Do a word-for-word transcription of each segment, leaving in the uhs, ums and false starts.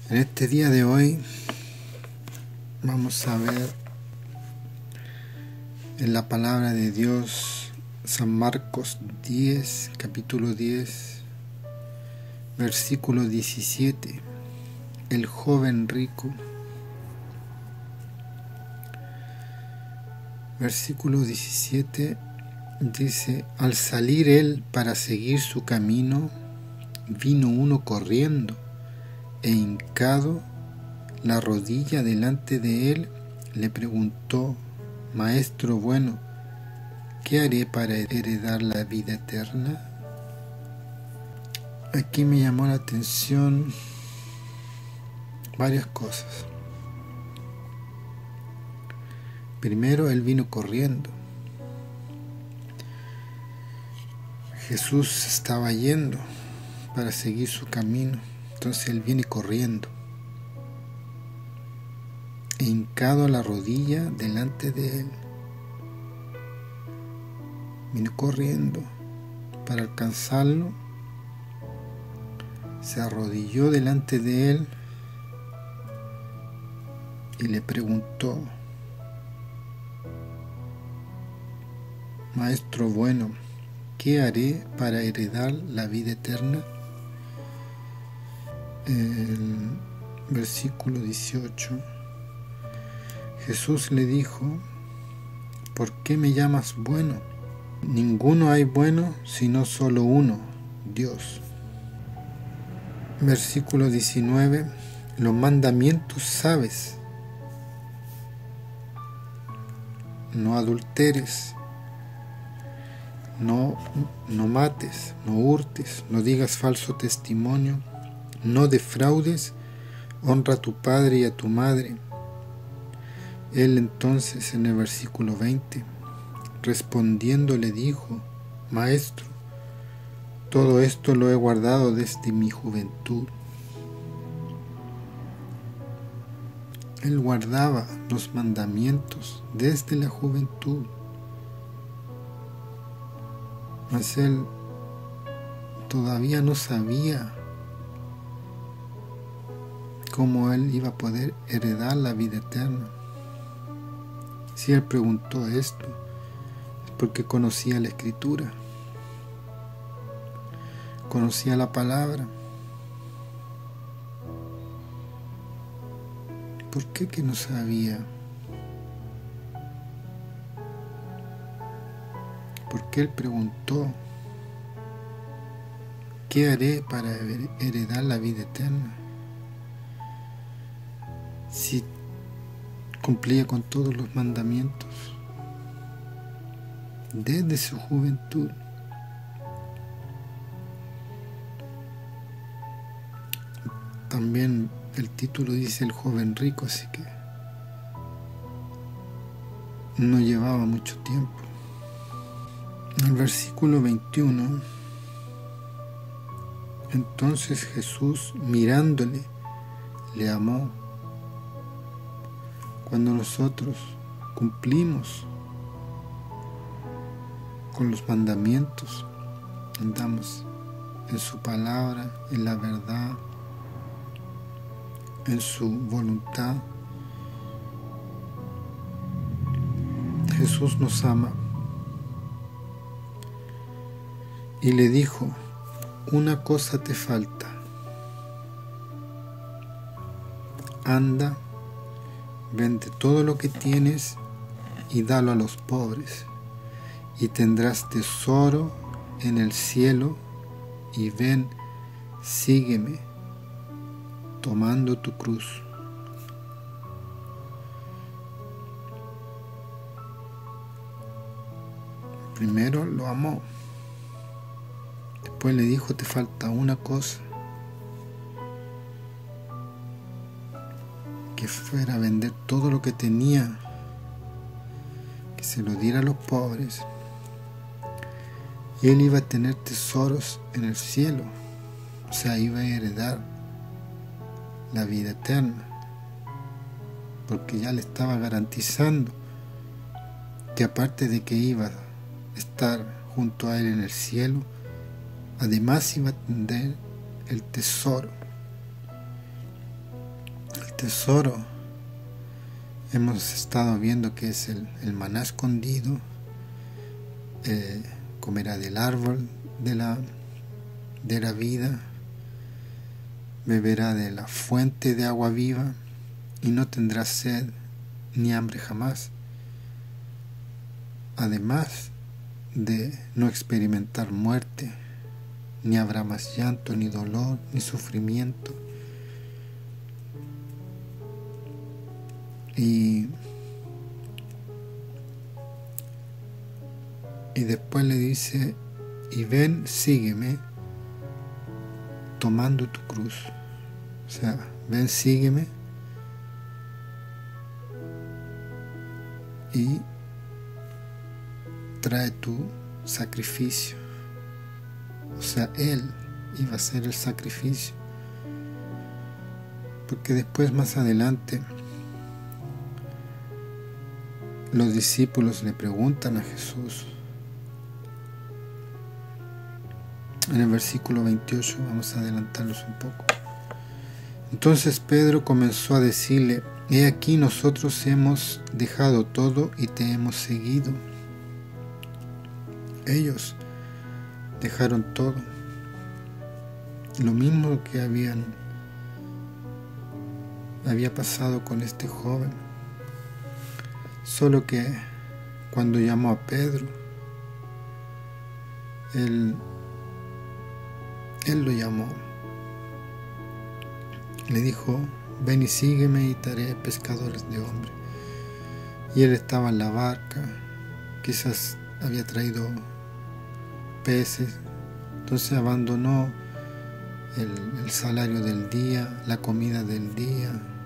En este día de hoy vamos a ver en la palabra de Dios San Marcos diez, capítulo diez, versículo diecisiete, el joven rico. Versículo diecisiete dice: al salir él para seguir su camino, vino uno corriendo e hincado la rodilla delante de él, le preguntó: Maestro bueno, ¿qué haré para heredar la vida eterna? Aquí me llamó la atención varias cosas. Primero, él vino corriendo. Jesús estaba yendo para seguir su camino, entonces él viene corriendo, e hincado a la rodilla delante de él. Vino corriendo para alcanzarlo, se arrodilló delante de él y le preguntó: Maestro bueno, ¿qué haré para heredar la vida eterna? El versículo dieciocho. Jesús le dijo: ¿por qué me llamas bueno? Ninguno hay bueno sino solo uno, Dios. Versículo diecinueve. Los mandamientos sabes: no adulteres, no, no mates, no hurtes, no digas falso testimonio, no defraudes, honra a tu padre y a tu madre. Él entonces, en el versículo veinte, respondiendo le dijo: Maestro, todo esto lo he guardado desde mi juventud. Él guardaba los mandamientos desde la juventud, mas él todavía no sabía cómo él iba a poder heredar la vida eterna. Si él preguntó esto, es porque conocía la Escritura, conocía la palabra. ¿Por qué que no sabía? ¿Por qué él preguntó: ¿qué haré para heredar la vida eterna? Si cumplía con todos los mandamientos desde su juventud. También el título dice el joven rico, así que no llevaba mucho tiempo. En el versículo veintiuno, entonces Jesús, mirándole, le amó. Cuando nosotros cumplimos con los mandamientos, andamos en su palabra, en la verdad, en su voluntad, Jesús nos ama. Y le dijo: una cosa te falta. Anda, vende todo lo que tienes y dalo a los pobres, y tendrás tesoro en el cielo, y ven, sígueme, tomando tu cruz. Primero lo amó, después le dijo: te falta una cosa, que fuera a vender todo lo que tenía, que se lo diera a los pobres, y él iba a tener tesoros en el cielo, o sea, iba a heredar la vida eterna, porque ya le estaba garantizando que aparte de que iba a estar junto a él en el cielo, además iba a tener el tesoro. tesoro hemos estado viendo que es el, el maná escondido, eh, comerá del árbol de la, de la vida, beberá de la fuente de agua viva y no tendrá sed ni hambre jamás, además de no experimentar muerte, ni habrá más llanto, ni dolor, ni sufrimiento. Y, y después le dice, y ven, sígueme, tomando tu cruz. O sea, ven, sígueme, y trae tu sacrificio. O sea, Él iba a hacer el sacrificio. Porque después, más adelante, los discípulos le preguntan a Jesús. En el versículo veintiocho, vamos a adelantarlos un poco. Entonces Pedro comenzó a decirle, he aquí nosotros hemos dejado todo y te hemos seguido. Ellos dejaron todo, lo mismo que habían había pasado con este joven, solo que cuando llamó a Pedro, él, él lo llamó, le dijo, ven y sígueme y te haré pescadores de hombres. Y él estaba en la barca, quizás había traído peces, entonces abandonó el, el salario del día, la comida del día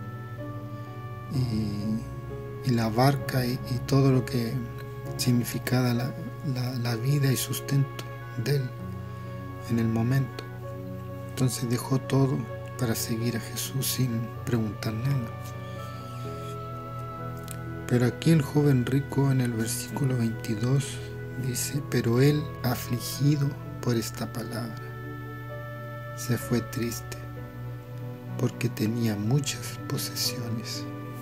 y, y la barca y, y todo lo que significaba la, la, la vida y sustento de él en el momento. Entonces dejó todo para seguir a Jesús sin preguntar nada. Pero aquí el joven rico en el versículo veintidós dice, pero él, afligido por esta palabra, se fue triste, porque tenía muchas posesiones.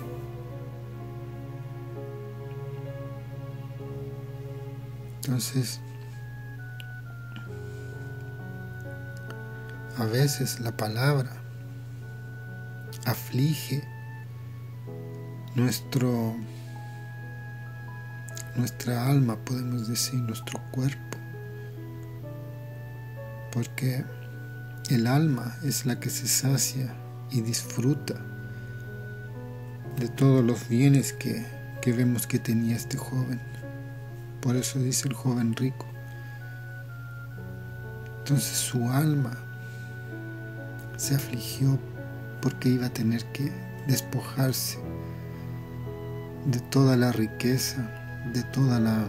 Entonces, a veces la palabra aflige nuestro nuestra alma, podemos decir, nuestro cuerpo, porque el alma es la que se sacia y disfruta de todos los bienes que, que vemos que tenía este joven. Por eso dice el joven rico. Entonces su alma se afligió porque iba a tener que despojarse de toda la riqueza, de toda la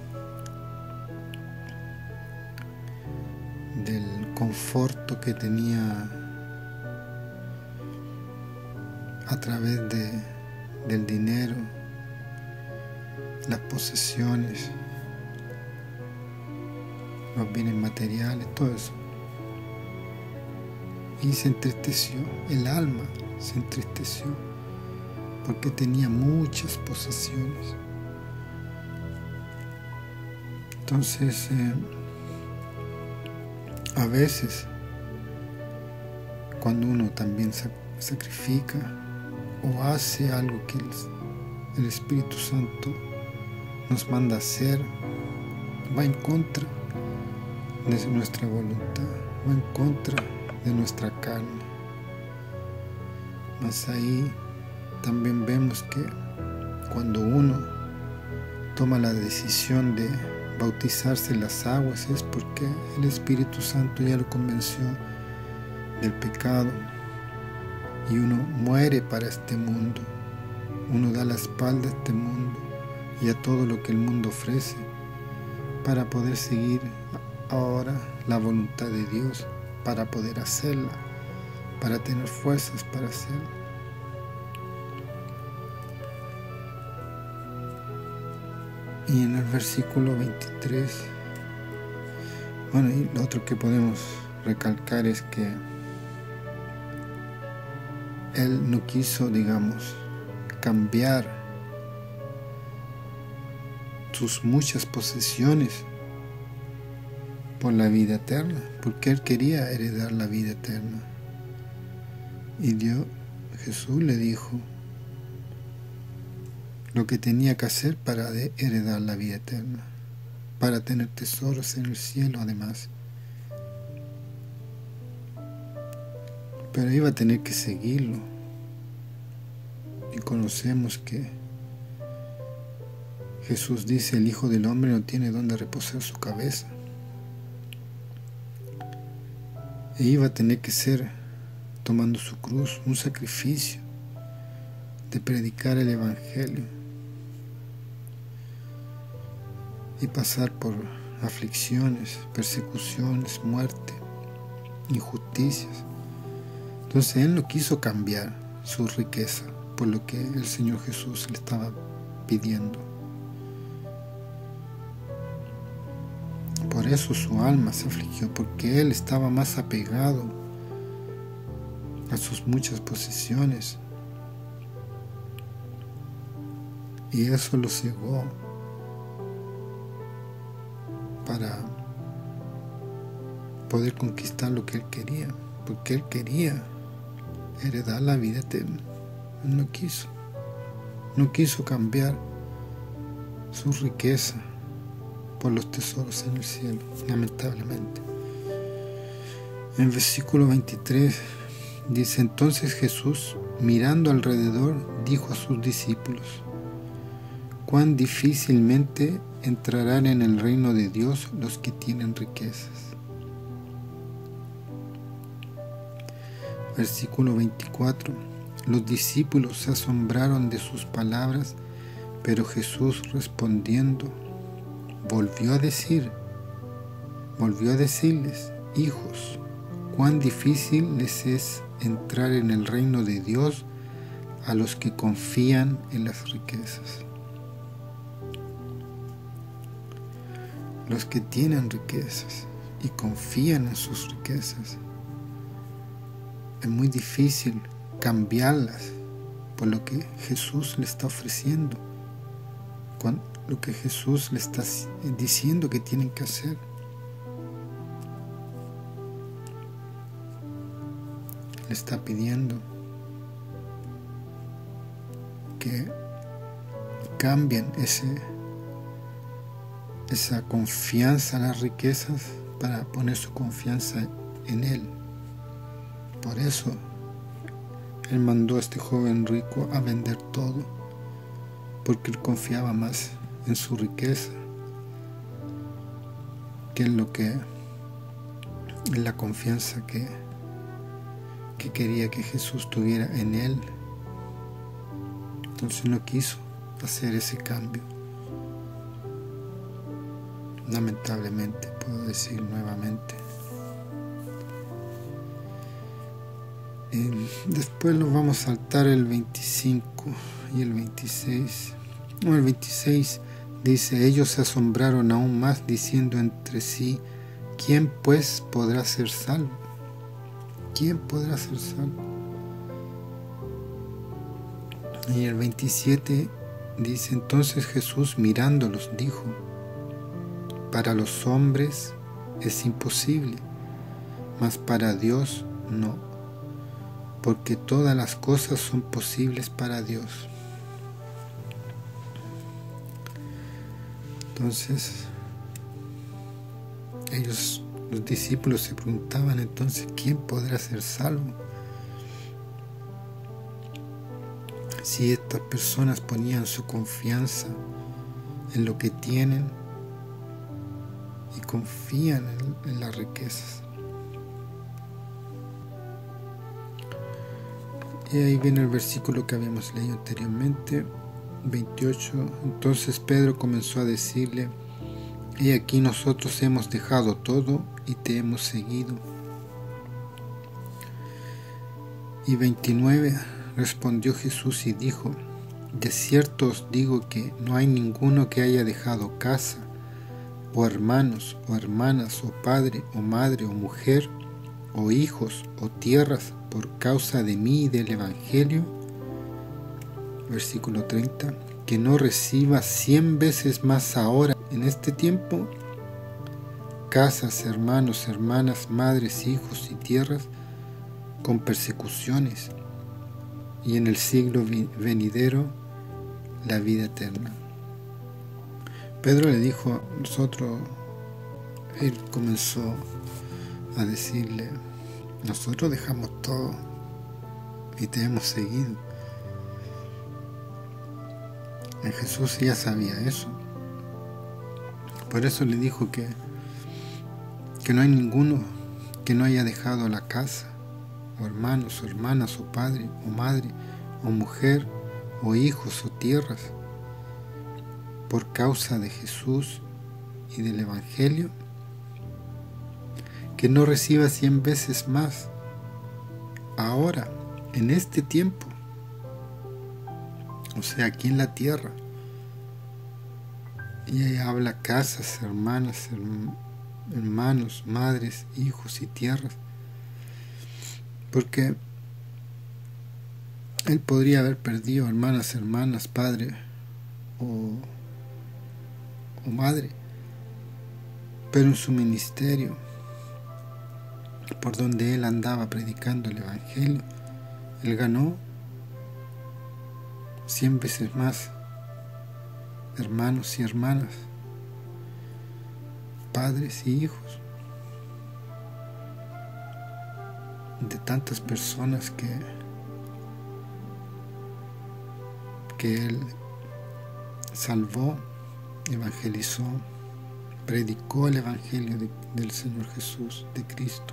del conforto que tenía a través de, del dinero, las posesiones, los bienes materiales, todo eso. Y se entristeció, el alma se entristeció porque tenía muchas posesiones. Entonces, eh, a veces, cuando uno también sacrifica o hace algo que el, el Espíritu Santo nos manda a hacer, va en contra de nuestra voluntad, va en contra de nuestra carne. Mas ahí también vemos que cuando uno toma la decisión de bautizarse en las aguas es porque el Espíritu Santo ya lo convenció del pecado y uno muere para este mundo, uno da la espalda a este mundo y a todo lo que el mundo ofrece para poder seguir ahora la voluntad de Dios, para poder hacerla, para tener fuerzas para hacerla. Y en el versículo veintitrés, bueno, y lo otro que podemos recalcar es que él no quiso, digamos, cambiar sus muchas posesiones por la vida eterna, porque él quería heredar la vida eterna. Y Dios, Jesús le dijo lo que tenía que hacer para heredar la vida eterna, para tener tesoros en el cielo además. Pero iba a tener que seguirlo. Y conocemos que Jesús dice: el Hijo del Hombre no tiene dónde reposar su cabeza. E iba a tener que ser, tomando su cruz, un sacrificio de predicar el Evangelio y pasar por aflicciones, persecuciones, muerte, injusticias. Entonces él no quiso cambiar su riqueza por lo que el Señor Jesús le estaba pidiendo. Por eso su alma se afligió, porque él estaba más apegado a sus muchas posesiones, y eso lo cegó para poder conquistar lo que él quería, porque él quería heredar la vida eterna. Él no quiso, no quiso cambiar su riqueza por los tesoros en el cielo, lamentablemente. En versículo veintitrés dice: entonces Jesús, mirando alrededor, dijo a sus discípulos: cuán difícilmente entrarán en el reino de Dios los que tienen riquezas. Versículo veinticuatro. Los discípulos se asombraron de sus palabras, pero Jesús, respondiendo, volvió a decir, volvió a decirles: hijos, cuán difícil les es entrar en el reino de Dios a los que confían en las riquezas. Los que tienen riquezas y confían en sus riquezas, es muy difícil cambiarlas por lo que Jesús le está ofreciendo, con lo que Jesús le está diciendo que tienen que hacer. Le está pidiendo que cambien ese, esa confianza en las riquezas para poner su confianza en Él. Por eso Él mandó a este joven rico a vender todo, porque él confiaba más en su riqueza que en lo que en la confianza que, que quería que Jesús tuviera en él. Entonces no quiso hacer ese cambio. Lamentablemente, puedo decir nuevamente. Eh, después nos vamos a saltar el veinticinco y el veintiséis. No, el veintiséis dice: ellos se asombraron aún más, diciendo entre sí: ¿quién pues podrá ser salvo? ¿Quién podrá ser salvo? Y el veintisiete dice: entonces Jesús, mirándolos, dijo: para los hombres es imposible, mas para Dios no, porque todas las cosas son posibles para Dios. Entonces, ellos, los discípulos, se preguntaban entonces: ¿quién podrá ser salvo? Si estas personas ponían su confianza en lo que tienen y confían en, en las riquezas. Y ahí viene el versículo que habíamos leído anteriormente, veintiocho. Entonces Pedro comenzó a decirle: he aquí, nosotros hemos dejado todo y te hemos seguido. Y veintinueve. Respondió Jesús y dijo: de cierto os digo que no hay ninguno que haya dejado casa, o hermanos, o hermanas, o padre, o madre, o mujer, o hijos, o tierras, por causa de mí y del Evangelio, versículo treinta, que no reciba cien veces más ahora, en este tiempo, casas, hermanos, hermanas, madres, hijos y tierras, con persecuciones, y en el siglo venidero la vida eterna. Pedro le dijo a nosotros, él comenzó a decirle, nosotros dejamos todo y te hemos seguido. En Jesús ya sabía eso. Por eso le dijo que, que no hay ninguno que no haya dejado la casa, o hermanos, o hermanas, o padre, o madre, o mujer, o hijos, o tierras, por causa de Jesús y del Evangelio, que no reciba cien veces más ahora, en este tiempo, o sea, aquí en la tierra. Y ahí habla casas, hermanas, hermanos, madres, hijos y tierras, porque él podría haber perdido hermanas, hermanas, padre o, o madre, pero en su ministerio, por donde él andaba predicando el Evangelio, él ganó cien veces más hermanos y hermanas, padres y hijos, de tantas personas que, que él salvó, evangelizó, predicó el Evangelio de, del Señor Jesús, de Cristo.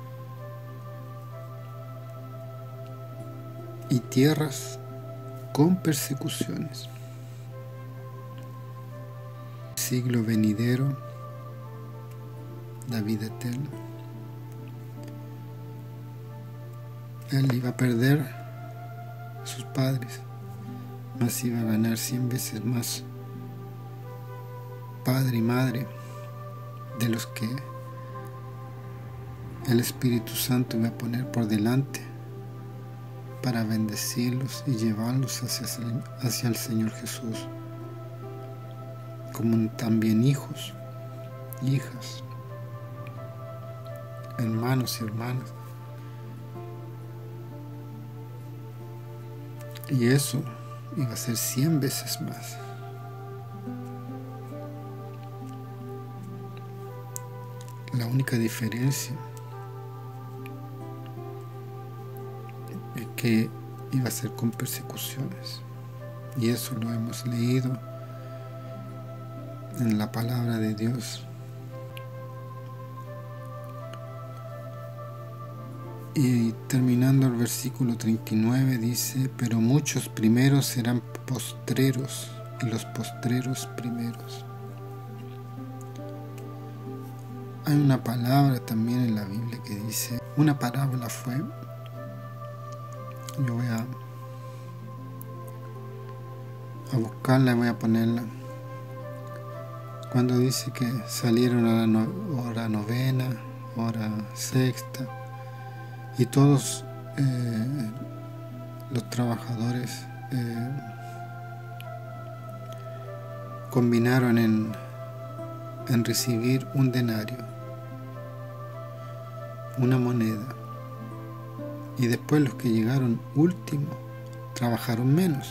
Y tierras con persecuciones. Siglo venidero, la vida eterna. Él iba a perder a sus padres, mas iba a ganar cien veces más padre y madre de los que el Espíritu Santo iba a poner por delante para bendecirlos y llevarlos hacia, hacia el Señor Jesús, como también hijos, hijas, hermanos y hermanas. Y eso iba a ser cien veces más. La única diferencia es que iba a ser con persecuciones. Y eso lo hemos leído en la palabra de Dios. Y terminando el versículo treinta y nueve dice, pero muchos primeros serán postreros y los postreros primeros. Hay una palabra también en la Biblia que dice, una parábola fue, yo voy a, a buscarla y voy a ponerla, cuando dice que salieron a la no, hora novena, hora sexta, y todos eh, los trabajadores eh, combinaron en, en recibir un denario, una moneda, y después los que llegaron último trabajaron menos,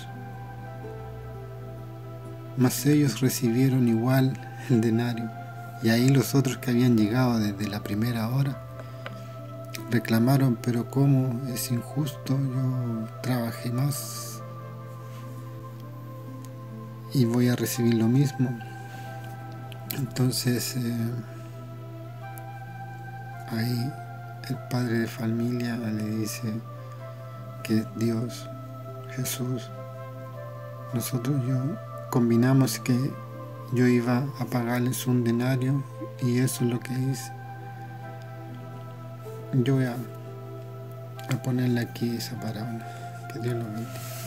mas ellos recibieron igual el denario. Y ahí los otros que habían llegado desde la primera hora reclamaron, pero ¿cómo? Es injusto, yo trabajé más y voy a recibir lo mismo. Entonces eh, ahí el padre de familia le dice que Dios, Jesús, nosotros yo combinamos que yo iba a pagarles un denario y eso es lo que hice. Yo voy a, a ponerle aquí esa parábola. Que Dios lo bendiga.